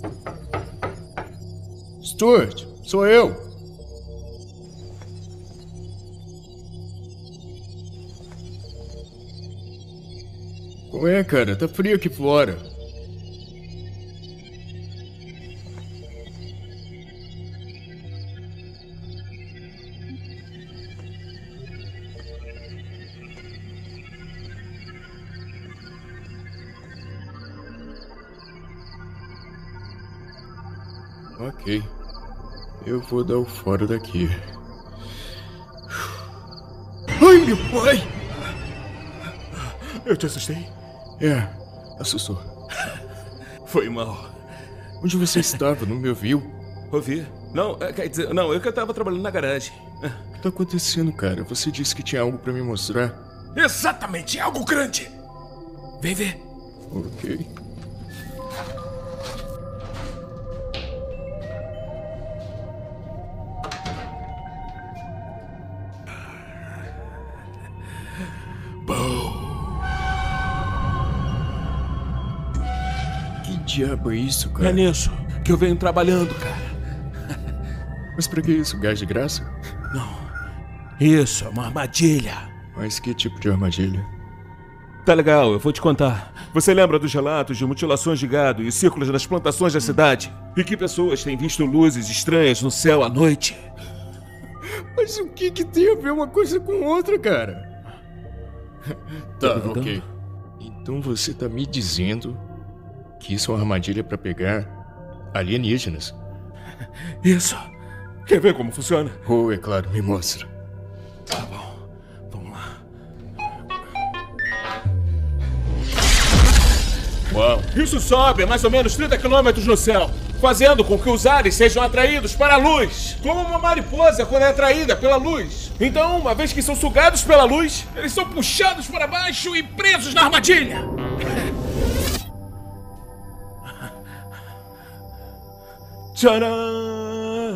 Stuart, sou eu. Qual é, cara? Tá frio aqui fora. Ok. Eu vou dar o fora daqui. Ai, meu pai! Eu te assustei? É, assustou. Foi mal. Onde você estava? Não me ouviu? Ouvi? Não, quer dizer, não, eu que estava trabalhando na garagem. O que tá acontecendo, cara? Você disse que tinha algo pra me mostrar. Exatamente, algo grande. Vem ver. Ok. Que diabo é isso, cara? É nisso que eu venho trabalhando, cara. Mas pra que isso? Gás de graça? Não. Isso é uma armadilha. Mas que tipo de armadilha? Tá legal, eu vou te contar. Você lembra dos relatos de mutilações de gado e círculos nas plantações da cidade? E que pessoas têm visto luzes estranhas no céu à noite? Mas o que tem a ver uma coisa com outra, cara? Tá, ok. Então você tá me dizendo que isso é uma armadilha pra pegar alienígenas? Isso. Quer ver como funciona? Oh, é claro, me mostra. Tá bom. Vamos lá. Uau. Isso sobe a mais ou menos 30 km no céu, fazendo com que os ares sejam atraídos para a luz, como uma mariposa quando é atraída pela luz. Então, uma vez que são sugados pela luz, eles são puxados para baixo e presos na armadilha. Tcharam!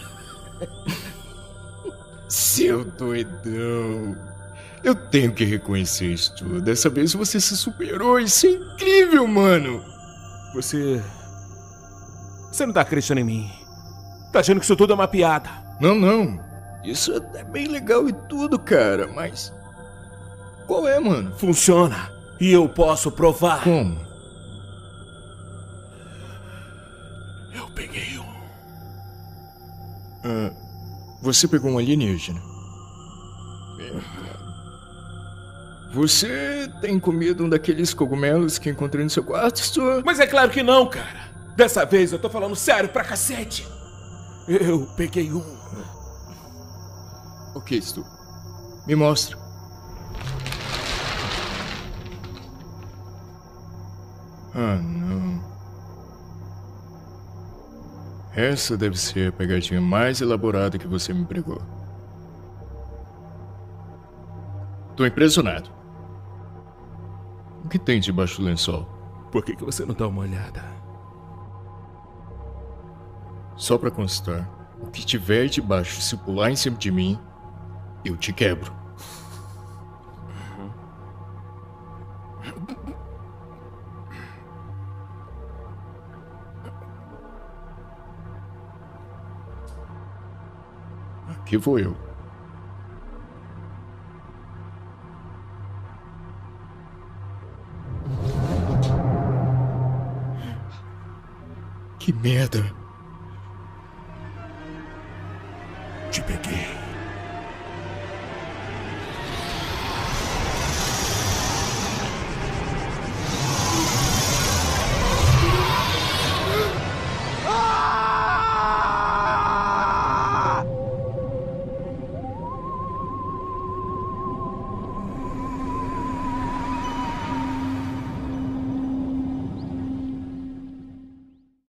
Seu doidão. Eu tenho que reconhecer isso tudo. Dessa vez você se superou. Isso é incrível, mano. Você não tá acreditando em mim. Tá achando que isso tudo é uma piada. Não. Isso é bem legal e tudo, cara, mas... Qual é, mano? Funciona. E eu posso provar. Como? Eu peguei um. Você pegou um alienígena. Você tem comido um daqueles cogumelos que encontrei no seu quarto, Stuart? Mas é claro que não, cara. Dessa vez eu tô falando sério pra cacete. Eu peguei um. Ok, Stu. Me mostra. Ah, não. Essa deve ser a pegadinha mais elaborada que você me pregou. Tô impressionado. O que tem debaixo do lençol? Por que você não dá uma olhada? Só pra constar, o que tiver debaixo, se pular em cima de mim, eu te quebro. Aqui vou eu. Que merda.